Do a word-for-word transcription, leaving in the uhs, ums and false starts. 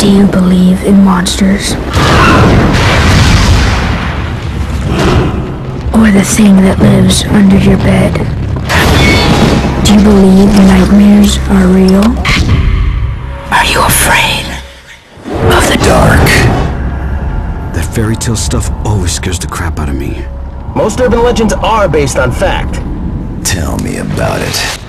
you believe in monsters? Or the thing that lives under your bed? Do you believe nightmares are real? Are you afraid of the dark? That fairy tale stuff always scares the crap out of me. Most urban legends are based on fact. Tell me about it.